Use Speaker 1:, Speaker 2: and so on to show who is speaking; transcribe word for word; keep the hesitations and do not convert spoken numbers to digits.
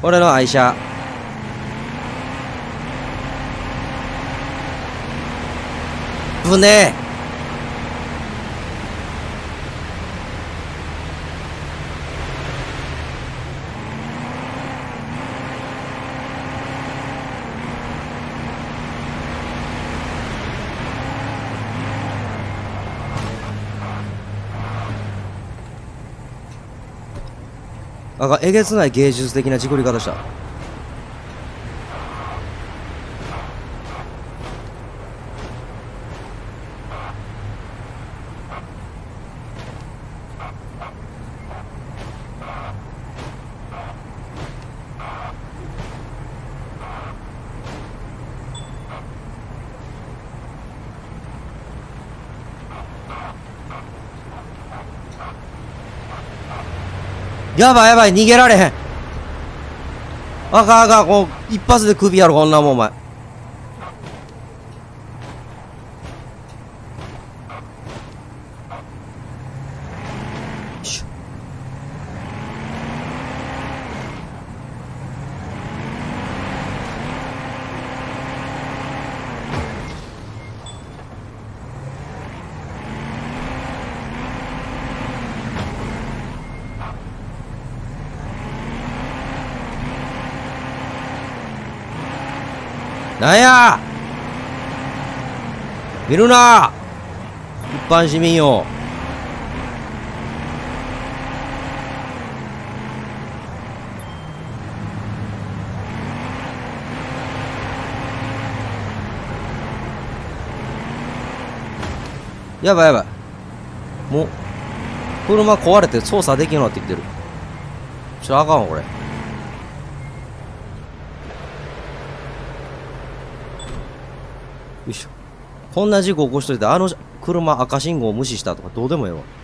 Speaker 1: 俺の愛車。ぶねえ。あが、えげつない芸術的な事故り方した。やばいやばい、逃げられへん。あかんあかん、こう、一発で首やろ、こんなもん、お前。よいしょ。なんや見るな一般市民よ。やばいやばい。もう、車壊れて操作できんようになってきてる。ちょっとあかんわ、これ。よいしょ。こんな事故起こしといて、あの車赤信号無視したとかどうでもええわ。